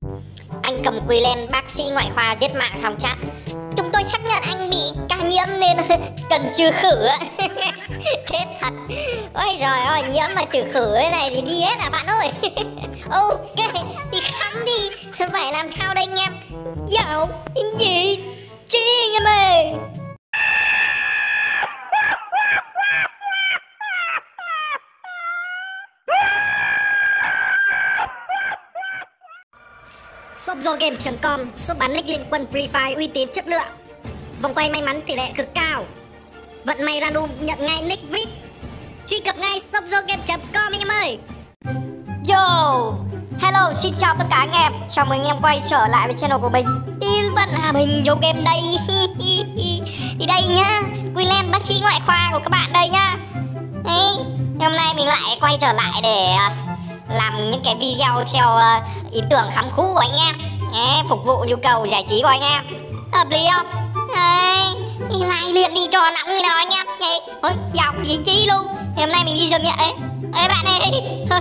Anh cầm quỳ lên, bác sĩ ngoại khoa giết mạng xong chat: chúng tôi xác nhận anh bị ca nhiễm nên cần trừ khử ạ. Chết thật. Ôi giời ơi, nhiễm mà trừ khử thế này thì đi hết à bạn ơi. Ok, thì khám đi. Phải làm sao đây anh em? Dạo gì chi anh em ơi. shopzogame.com, shop bán nick liên quân Free Fire uy tín chất lượng, vòng quay may mắn tỷ lệ cực cao, vận may random nhận ngay nick VIP. Truy cập ngay shopzogame.com anh em ơi. Yo, hello, xin chào tất cả anh em. Chào mừng anh em quay trở lại với channel của mình. Thì vẫn là mình vô game đây. Thì đây nhá, Queenland bác sĩ ngoại khoa của các bạn đây nhá. Đấy, hôm nay mình lại quay trở lại để làm những cái video theo ý tưởng khám khú của anh em. Đấy, phục vụ nhu cầu giải trí của anh em. Hợp lý không? Đấy, lại liền đi cho nóng đi nào anh em. Đấy, ôi, dọc gì chi luôn. Thì hôm nay mình đi rừng nhá. Ấy, bạn ơi,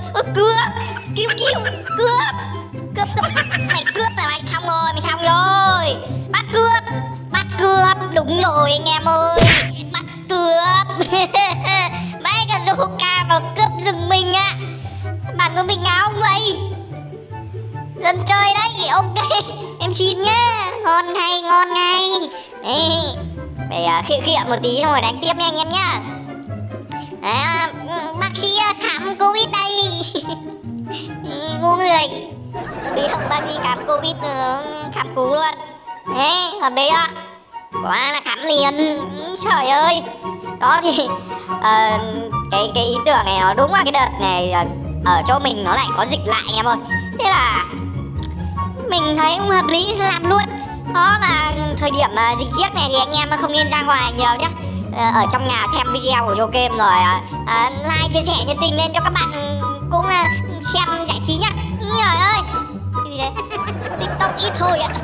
cướp mày cướp là mày xong rồi, bắt cướp, đúng rồi anh em ơi, bắt cướp. Mấy cái Zuka vào cướp rừng mình ạ. Bạn có bình áo không vậy? Dân chơi đấy, ok, em xin nhá. Ngon ngay. Đấy, phải khiệm một tí xong rồi đánh tiếp nha anh em nhá. À, bác sĩ khám Covid đây. Ngu người. Biết không, bác sĩ khám Covid khám cú luôn. Đấy, hợp lý không? Quá là khám liền. Trời ơi. Đó thì cái ý tưởng này nó đúng là cái đợt này ở chỗ mình nó lại có dịch lại anh em ơi. Thế là mình thấy cũng hợp lý làm luôn. Đó, mà thời điểm dịch giết này thì anh em không nên ra ngoài nhiều nhá. Ở trong nhà xem video của Yo Game rồi like, chia sẻ, nhắn tin lên cho các bạn cũng xem giải trí nhá. Trời ơi, cái gì đấy? TikTok ít thôi ạ.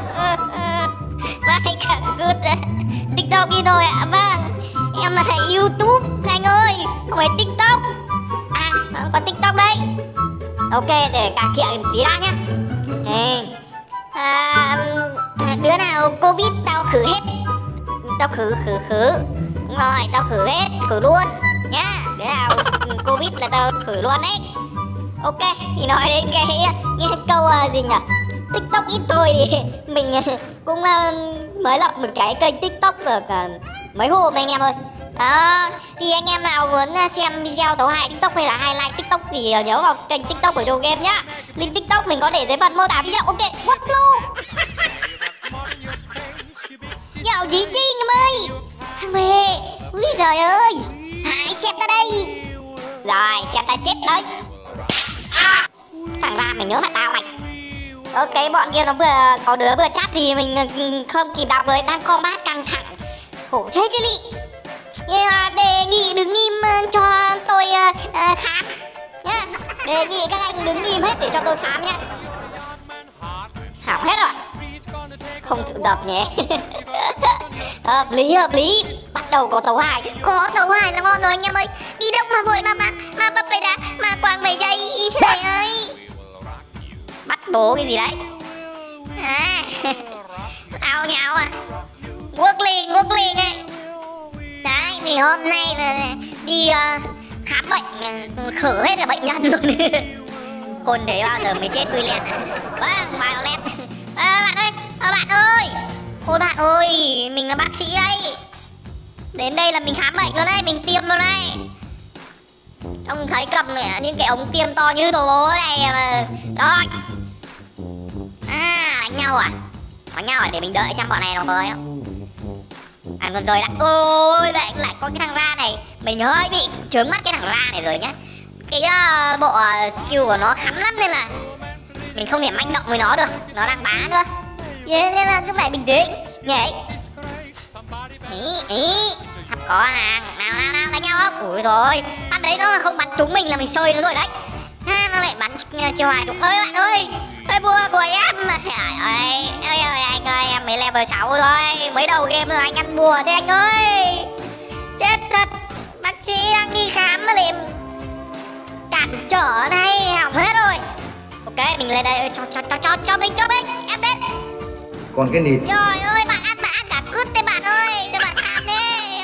Vai cả good. TikTok ít thôi ạ. Vâng, em là YouTube anh ơi, không phải TikTok. À, có TikTok đấy. Ok, để cà kiệu tí đã nhá. Đứa nào Covid tao khử hết. Tao khử. Đúng rồi, tao khử hết, khử luôn nhá. Đứa nào Covid là tao khử luôn đấy. Ok, thì nói đến cái câu gì nhỉ? TikTok ít thôi thì mình cũng mới lập một cái kênh TikTok được mấy hôm anh em ơi. Đó, thì anh em nào muốn xem video tấu hài TikTok hay là highlight TikTok thì nhớ vào kênh TikTok của Yo Game nhá. Link TikTok mình có để dưới phần mô tả video. Ok, what luôn. Dạo gì chi anh em ơi. Thằng về. Úi giời ơi. Hãy xem ta đây. Rồi, xem ta chết đấy. Thằng ra mày nhớ phải tao mày. Ok, bọn kia nó vừa có đứa vừa chat thì mình không kịp đọc rồi. Đang combat căng thẳng. Khổ thế chứ lị. Đề nghị đứng im cho tôi khám nhá. Đề nghị các anh đứng im hết để cho tôi khám nhá. Hỏng hết rồi. Không tự tập nhé. Hợp lý. Bắt đầu có tấu hài. Có tấu hài là ngon rồi anh em ơi. Đi đâu mà vội mà bập phải đá mà quàng mấy giây. Trời ơi. Bắt bố cái gì đấy. Ao nhào à. Quốc liền ấy. Đấy, thì hôm nay là đi khám bệnh, khử hết cả bệnh nhân luôn. Khôn thế bao giờ mới chết Queenland. Vâng, Violet. Bạn ơi. Ôi bạn ơi, mình là bác sĩ đấy. Đến đây là mình khám bệnh luôn đấy, mình tiêm luôn đấy. Ông thấy cầm những cái ống tiêm to như tổ bố này mà. Rồi. Đánh nhau à? Đánh nhau à? Để mình đợi xem bọn này nó có ấy không? Ăn con rồi đã. Ôi, lại có cái thằng ra này. Mình hơi bị chướng mắt cái thằng ra này rồi nhá. Cái bộ skill của nó khắm lắm nên là mình không thể manh động với nó được. Nó đang bá nữa. Nên là cứ phải bình tĩnh nhảy. Sắp có hàng. Nào đánh nhau không? Ui thôi, bắt đấy nó mà không bắn trúng mình là mình xơi nó rồi đấy. Nó lại bắn chiều hài trúng. Ơi bạn ơi, bùa của em. Ơi anh ơi, em mới level 6 rồi, mới đầu game rồi anh ăn bùa thế anh ơi. Chết thật. Bác sĩ đang đi khám mà liền cản trở này, hỏng hết rồi. Ok, Ok, mình lên đây. Cho mình, em đến. Còn cái nịt. Trời ơi, bạn ăn cả cứt đấy bạn ơi. Để bạn tham đi.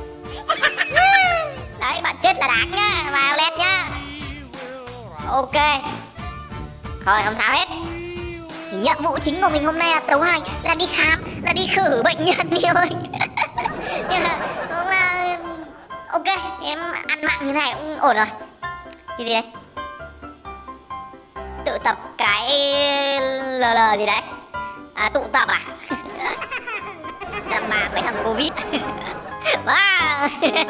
Đấy, bạn chết là đáng nhá. Vào lên nhá. Ok. Thôi không sao hết. Thì nhiệm vụ chính của mình hôm nay là đấu 2 là đi khám, là đi khử bệnh nhân đi ơi. Nhưng mà cũng là ok, em ăn mặn như này cũng ổn rồi. Cái gì đây? Tự tập cái LL gì đấy? À, tụ tập à? Làm mà mấy thằng Covid. Wow.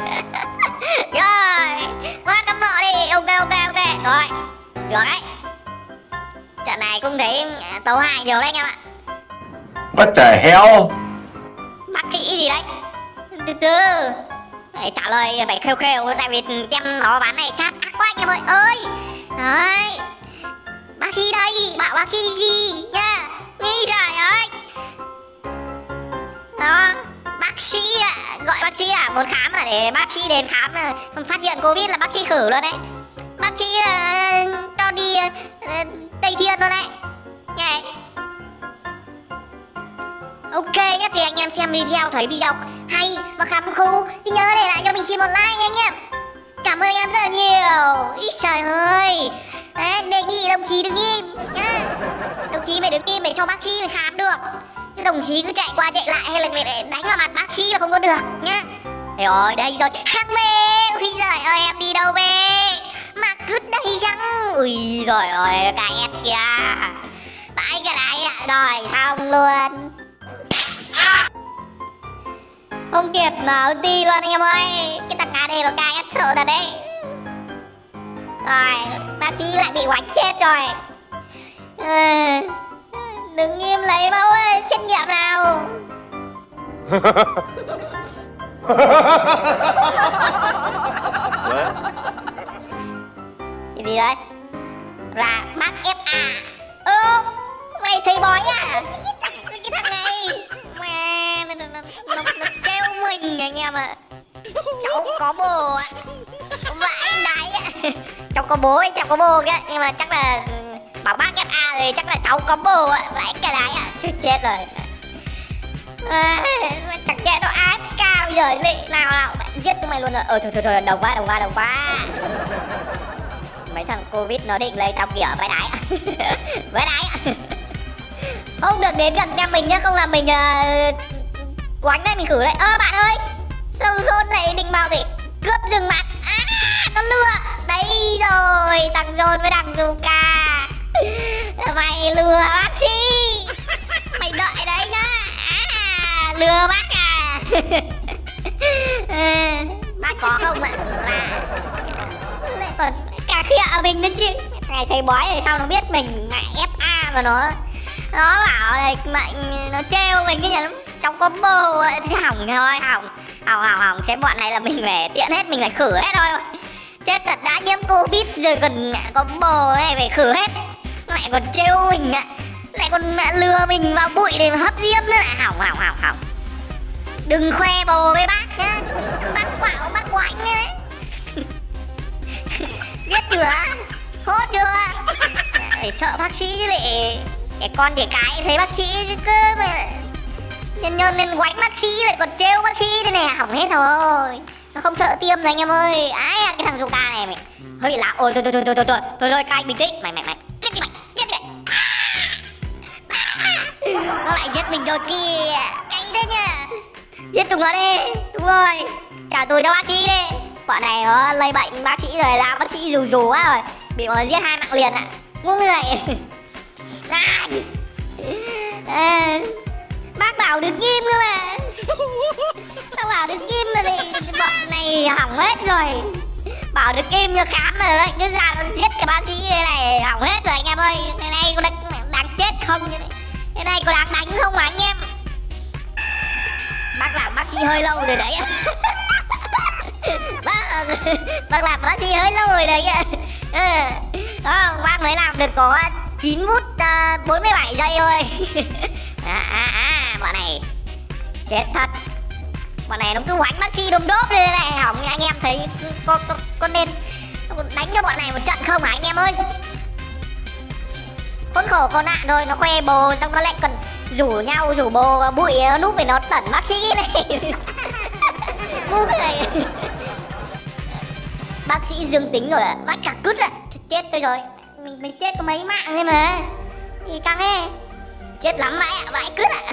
Rồi, qua cắm nọ đi. Ok. Rồi, được đấy. Trận này cũng thấy tấu hài nhiều đấy anh em ạ. What the hell? Bác sĩ gì đấy? Từ từ. Để trả lời phải khêu tại vì em nó bán này chat ác quá anh em ơi. Đấy. Bác sĩ đây, bảo bác sĩ gì nha. Nghĩ trời ơi. Đó, bác sĩ gọi bác sĩ muốn khám là để bác sĩ đến khám phát hiện Covid là bác sĩ khử luôn đấy. Bác sĩ cho đi Tây Thiên luôn đấy. Nhảy. Ok nhá, thì anh em xem video thấy video hay và khám khu thì nhớ để lại cho mình xin một like nha anh em. Cảm ơn em rất là nhiều. Ý trời ơi. Đấy, đề nghị đồng chí đứng im nhá. Đồng chí phải đứng im để cho bác sĩ mình khám được. Chứ đồng chí cứ chạy qua chạy lại hay là đánh vào mặt bác sĩ là không có được nhá. Rồi đây rồi, hàng về. Ui giời ơi, em đi đâu về mà cứ đây chăng. Ui giời ơi, cái em kìa. Bãi cái này rồi xong luôn. Không kịp mà ulti luôn anh em ơi. Cái thằng AD nó cay ép sợ thật đấy. Rồi, bác sĩ lại bị quánh chết rồi. Đừng im lấy mẫu xét nghiệm nào. Cái gì đấy? Ra bác FA. Mày thấy bói à? Cái thằng này mà nó kêu mình anh em ạ. Cháu có bồ ạ. Vãi đáy ạ. Cháu có bố ấy, cháu có bồ kìa. Nhưng mà chắc là bảo bác FA rồi chắc là cháu có bồ ạ. Vãi cái đáy ạ. Chứ chết rồi. Chẳng nhẽ nó ác cao rồi lị. Nào giết tụi mày luôn rồi. Thôi đồng quá. Mấy thằng Covid nó định lấy tao kìa. Vãi đáy. Vãi đáy. Không được đến gần em mình nhá. Không là mình quánh đây mình khử đây. Bạn ơi, sao Zone lại định bảo để cướp rừng mặt. Nó lừa. Đấy rồi, thằng Zone với thằng Zuka. Mày lừa bác sĩ. Mày đợi đấy nhá. Lừa bác à. Bác có không ạ? Lại còn cà khịa mình nữa chứ. Thằng này thấy bói rồi sao nó biết mình ngại FA mà nó bảo là mạnh nó trêu mình cái nhà trong combo thì hỏng thôi, hỏng thế bọn này là mình phải tiện hết, mình phải khử hết thôi. Chết thật, đã nhiễm Covid rồi còn combo này phải khử hết, lại còn trêu mình ạ, lại còn lừa mình vào bụi để hấp diêm nữa, lại hỏng. Đừng khoe bồ với bác nhá, bác quạo bác quạnh đấy. Biết chưa, hốt chưa? Phải sợ bác sĩ chứ lại cái con đẻ cái thấy bác sĩ cứ mà nhân nên quánh bác sĩ lại còn trêu bác sĩ thế này, hỏng hết rồi. Nó không sợ tiêm rồi anh em ơi. Cái thằng Zuka này mày hơi lạ. Ôi thôi cay bình tĩnh. Mày chết đi mày, chết đi mày. Nó lại giết mình rồi kìa, cay thế nhá. Giết chúng nó đi. Đúng rồi, trả tôi cho bác sĩ đi. Bọn này nó lây bệnh bác sĩ rồi, là bác sĩ rù quá rồi, bị nó giết 2 mạng liền ạ. Ngu người. Bác bảo đừng im cơ mà. Bác bảo đừng im rồi thì bọn này hỏng hết rồi. Bảo đừng im cho khám mà lại cứ ra nó giết cái bác sĩ này, hỏng hết rồi anh em ơi. Cái này có đáng chết không? Cái này có đáng đánh không mà anh em? Bác làm bác sĩ hơi lâu rồi đấy. Bác làm bác sĩ hơi lâu rồi đấy. Bác mới làm được có 9 phút 47 giây thôi. Bọn này chết thật. Bọn này nó cứ quánh bác sĩ đôm đốp lên này, hỏng. Anh em thấy có nên đánh cho bọn này một trận không hả anh em ơi? khốn khổ khốn nạn thôi, nó khoe bồ xong nó lại còn rủ bồ vào bụi núp để nó tẩn bác sĩ này. Ngu người. Bác sĩ dương tính rồi ạ, vãi cả cứt ạ. Chết tôi rồi. Mình chết có mấy mạng thôi mà. Thì căng ấy. Chết lắm vãi ạ, vãi cứt ạ.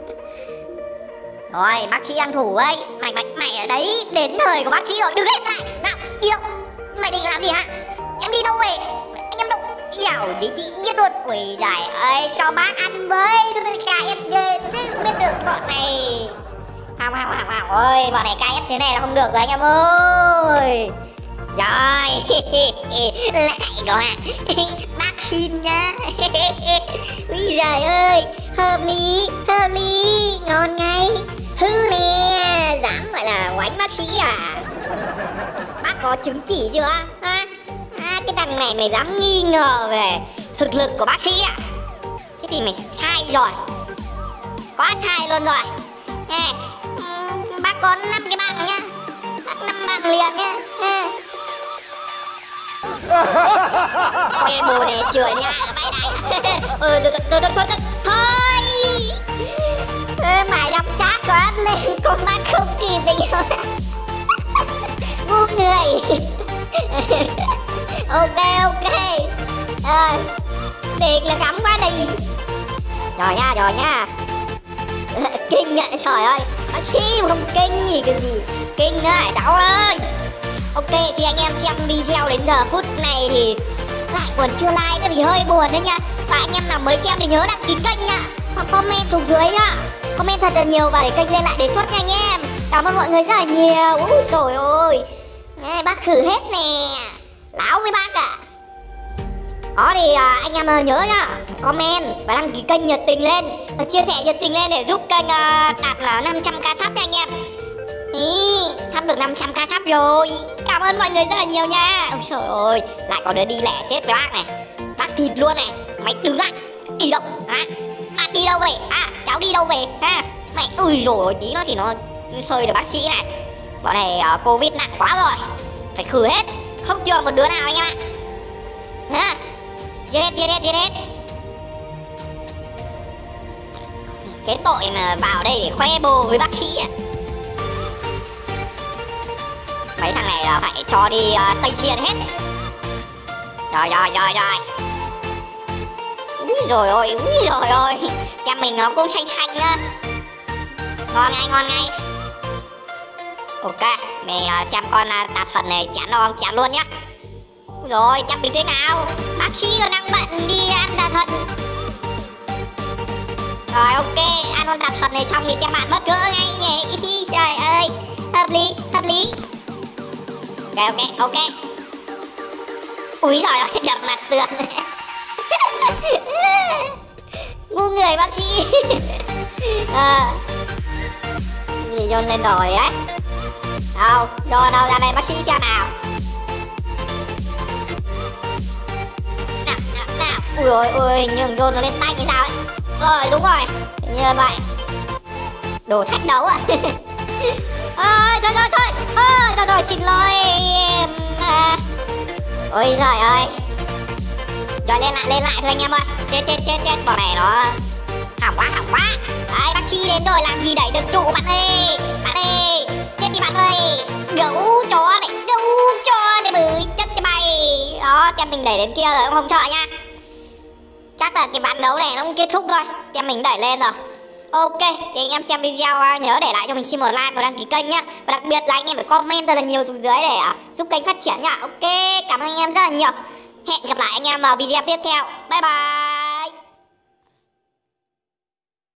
Rồi, bác sĩ ăn thủ ấy. Mày ở đấy, đến thời của bác sĩ rồi, đừng lên lại. Nào, đi đâu? Mày định làm gì hả? Em đi đâu về? Anh em đâu? Dạo chị giết luôn. Ui giời ơi, cho bác ăn với. KS ghê, biết được bọn này. Không, ôi, bọn này KS thế này là không được rồi anh em ơi. Rồi, lại có ạ. Bác xin nhá. Ui giời ơi, hợp lý, ngon ngay. Hư nè, dám gọi là oánh bác sĩ à? Bác có chứng chỉ chưa? Cái thằng này mày dám nghi ngờ về thực lực của bác sĩ à? Thế thì mày sai rồi. Quá sai luôn rồi. Nè, bác có 5 cái bằng nhá. Bác 5 bằng liền nhá. Khoe bồ này chửi nha, bãi đáy. Thôi. Mày đọc chat quá nên con bác không kịp định. Ngu người. Ok. Điệt là cắm quá đi. Rồi nha. Kinh nhận trời ơi. Bác sĩ mà không kinh gì cái gì. Kinh nữa hả cháu ơi. Ok thì anh em xem video đến giờ phút này thì lại còn chưa like nữa thì hơi buồn đấy nha. Và anh em nào mới xem thì nhớ đăng ký kênh nha. Hoặc comment xuống dưới nhá. Comment thật là nhiều và để kênh lên lại đề xuất nha anh em. Cảm ơn mọi người rất là nhiều. Úi dồi ôi. Bác khử hết nè. Láo với bác ạ. Đó thì anh em nhớ nhá, comment và đăng ký kênh nhiệt tình lên và chia sẻ nhiệt tình lên để giúp kênh đạt là 500k sub nha anh em. Sắp được 500k sub rồi. Cảm ơn mọi người rất là nhiều nha. Ôi trời ơi, lại có đứa đi lẹ chết với bác này. Bác thịt luôn này. Mày đứng lại. Đi đâu hả? Bác đi đâu về? Cháu đi đâu về ha? Mày ui rồi tí nó thì nó sơi được bác sĩ này. Bọn này Covid nặng quá rồi. Phải khử hết. Không chừa một đứa nào anh em ạ. Giết hết. Cái tội mà vào đây để khoe bồ với bác sĩ à? Mấy thằng này là phải cho đi Tây Thiên hết. Rồi. Úi dồi ôi. Em mình nó cũng xanh nữa. Ngon ngay. Ok, mình xem con tạp thần này chán luôn nhá. Rồi, chắc mình thế nào? Bác sĩ còn đang bận đi ăn tạp thần. Rồi ok, ăn con tạp thần này xong thì các bạn bất ngờ ngay nhỉ. Trời ơi, hợp lý. Ok. Úi giời ơi, đập mặt tường. Ngu người bác sĩ. Gì dồn lên rồi ấy. Đâu ra đây bác sĩ xem nào. Nào. Ui, nhường dồn nó lên tay như sao ấy. Rồi đúng rồi, như vậy. Đồ thách đấu à. Thôi, xin lỗi. Ôi giời ơi. Rồi lên lại thôi anh em ơi. Chết, bọn này nó hỏng quá. Đấy, bác sĩ đến rồi làm gì đẩy được trụ bạn ơi. Chết đi bạn ơi. Gấu chó này bự chất cái bay. Đó, tem mình đẩy đến kia rồi không sợ nha. Chắc là cái ván đấu này nó cũng kết thúc thôi. Tem mình đẩy lên rồi. Ok, thì anh em xem video nhớ để lại cho mình xin một like và đăng ký kênh nhá. Và đặc biệt là anh em phải comment rất là nhiều xuống dưới để giúp kênh phát triển nhá. Ok, cảm ơn anh em rất là nhiều. Hẹn gặp lại anh em vào video tiếp theo. Bye bye.